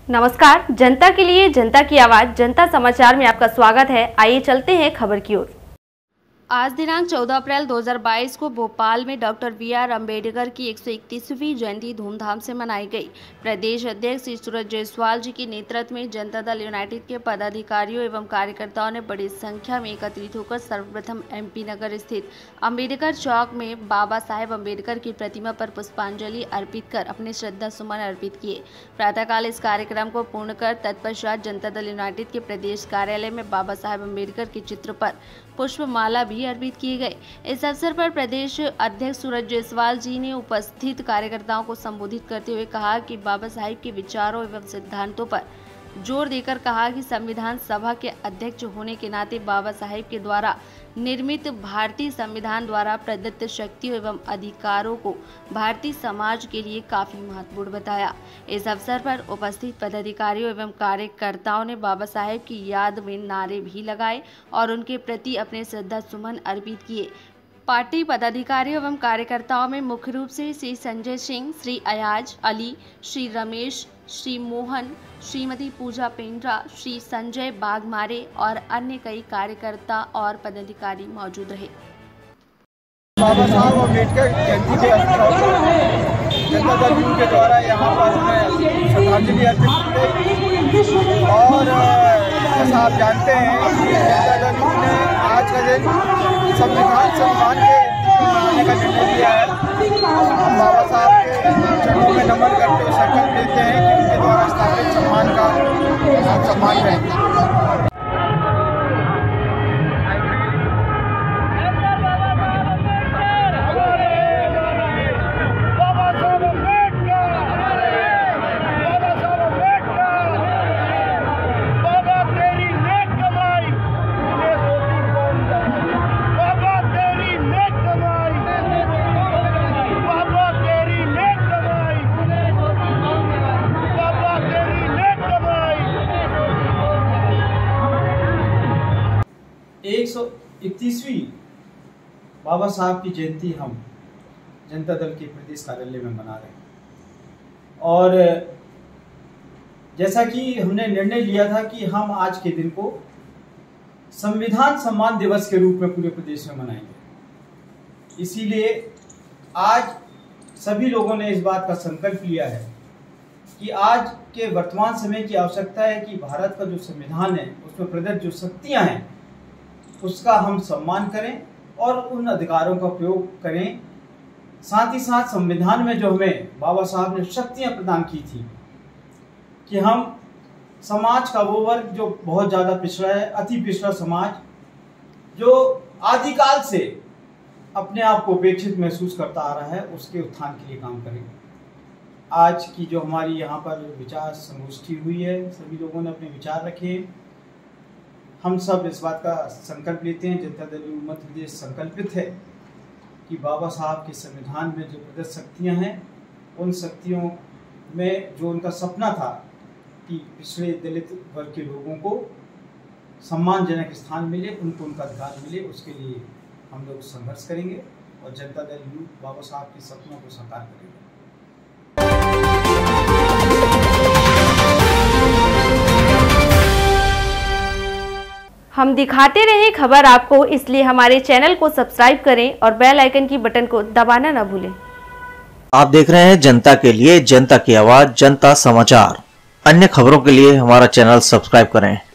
नमस्कार, जनता के लिए जनता की आवाज जनता समाचार में आपका स्वागत है। आइए चलते हैं खबर की ओर। आज दिनांक 14 अप्रैल 2022 को भोपाल में डॉक्टर बी.आर. अम्बेडकर की 131वीं जयंती धूमधाम से मनाई गई। प्रदेश अध्यक्ष श्री सूरज जायसवाल जी के नेतृत्व में जनता दल यूनाइटेड के पदाधिकारियों एवं कार्यकर्ताओं ने बड़ी संख्या में एकत्रित होकर सर्वप्रथम MP नगर स्थित अम्बेडकर चौक में बाबा साहेब अम्बेडकर की प्रतिमा पर पुष्पांजलि अर्पित कर अपने श्रद्धा सुमन अर्पित किए। प्रातःकाल इस कार्यक्रम को पूर्ण कर तत्पश्चात जनता दल यूनाइटेड के प्रदेश कार्यालय में बाबा साहेब अम्बेडकर के चित्र पर पुष्पमाला भी अर्पित किए गए। इस अवसर पर प्रदेश अध्यक्ष सूरज जायसवाल जी ने उपस्थित कार्यकर्ताओं को संबोधित करते हुए कहा कि बाबा साहेब के विचारों एवं सिद्धांतों पर जोर देकर कहा कि संविधान सभा के अध्यक्ष होने के नाते बाबा साहेब के द्वारा निर्मित भारतीय संविधान द्वारा प्रदत्त शक्तियों एवं अधिकारों को भारतीय समाज के लिए काफी महत्वपूर्ण बताया। इस अवसर पर उपस्थित पदाधिकारियों एवं कार्यकर्ताओं ने बाबा साहेब की याद में नारे भी लगाए और उनके प्रति अपने श्रद्धा सुमन अर्पित किए। पार्टी पदाधिकारियों एवं कार्यकर्ताओं में मुख्य रूप से श्री संजय सिंह, श्री अयाज अली, श्री रमेश, श्री मोहन, श्रीमती पूजा पेंड्रा, श्री संजय बागमारे और अन्य कई कार्यकर्ता और पदाधिकारी मौजूद रहे। बाबा साहब अम्बेडकर जयंती के जनता दल के द्वारा यहाँ पर श्रद्धांजलि अर्पित की गई और जैसा आप जानते हैं कि जनता दल ने आज का दिन संविधान सम्मान के मनाने का निर्णय लिया है। हम बाबा साहब के चरणों में नमन करते हुए संकल्प लेते हैं कि उनके द्वारा स्थापित सम्मान का सम्मान करेंगे। एक 131वीं बाबा साहब की जयंती हम जनता दल के प्रदेश कार्यालय में मना रहे हैं और जैसा कि हमने निर्णय लिया था कि हम आज के दिन को संविधान सम्मान दिवस के रूप में पूरे प्रदेश में मनाएंगे। इसीलिए आज सभी लोगों ने इस बात का संकल्प लिया है कि आज के वर्तमान समय की आवश्यकता है कि भारत का जो संविधान है उसमें प्रदत्त जो शक्तियां हैं उसका हम सम्मान करें और उन अधिकारों का प्रयोग करें। साथ ही साथ संविधान में जो हमें बाबा साहब ने शक्तियां प्रदान की थी कि हम समाज का वो वर्ग जो बहुत ज़्यादा पिछड़ा है, अति पिछड़ा समाज जो आदिकाल से अपने आप को उपेक्षित महसूस करता आ रहा है, उसके उत्थान के लिए काम करें। आज की जो हमारी यहाँ पर विचार संगोष्ठी हुई है, सभी लोगों ने अपने विचार रखे। हम सब इस बात का संकल्प लेते हैं, जनता दल मध्य प्रदेश संकल्पित है कि बाबा साहब के संविधान में जो प्रदत्त शक्तियां हैं उन शक्तियों में जो उनका सपना था कि पिछड़े दलित वर्ग के लोगों को सम्मानजनक स्थान मिले, उनको उनका अधिकार मिले, उसके लिए हम लोग संघर्ष करेंगे और जनता दल यूथ बाबा साहब के सपनों को साकार करेंगे। हम दिखाते रहे खबर आपको, इसलिए हमारे चैनल को सब्सक्राइब करें और बेल आइकन की बटन को दबाना न भूलें। आप देख रहे हैं जनता के लिए जनता की आवाज जनता समाचार। अन्य खबरों के लिए हमारा चैनल सब्सक्राइब करें।